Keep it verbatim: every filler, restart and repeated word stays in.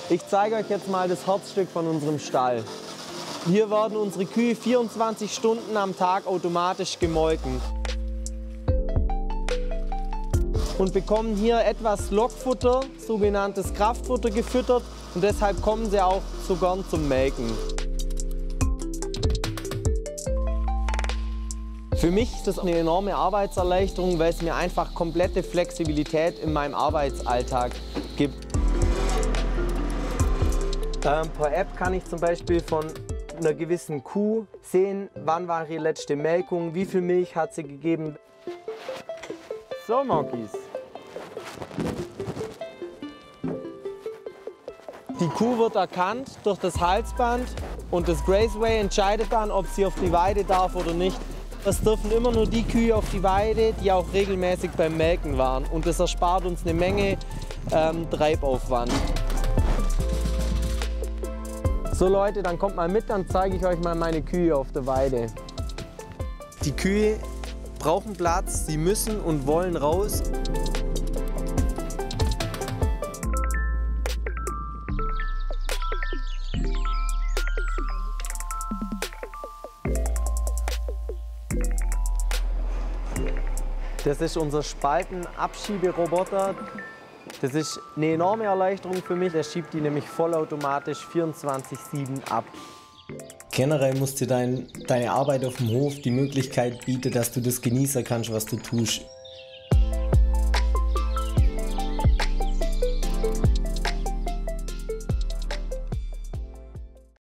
Ich zeige euch jetzt mal das Herzstück von unserem Stall. Hier werden unsere Kühe vierundzwanzig Stunden am Tag automatisch gemolken und bekommen hier etwas Lockfutter, sogenanntes Kraftfutter, gefüttert, und deshalb kommen sie auch so gern zum Melken. Für mich ist das eine enorme Arbeitserleichterung, weil es mir einfach komplette Flexibilität in meinem Arbeitsalltag gibt. Ähm, per App kann ich zum Beispiel von einer gewissen Kuh sehen, wann war ihre letzte Melkung, wie viel Milch hat sie gegeben. So, Monkeys. Die Kuh wird erkannt durch das Halsband und das Graceway entscheidet dann, ob sie auf die Weide darf oder nicht. Es dürfen immer nur die Kühe auf die Weide, die auch regelmäßig beim Melken waren. Und das erspart uns eine Menge ähm, Treibaufwand. So Leute, dann kommt mal mit, dann zeige ich euch mal meine Kühe auf der Weide. Die Kühe brauchen Platz, sie müssen und wollen raus. Das ist unser Spaltenabschieberoboter. Das ist eine enorme Erleichterung für mich. Der schiebt die nämlich vollautomatisch vierundzwanzig sieben ab. Generell muss dir dein, deine Arbeit auf dem Hof die Möglichkeit bieten, dass du das genießen kannst, was du tust.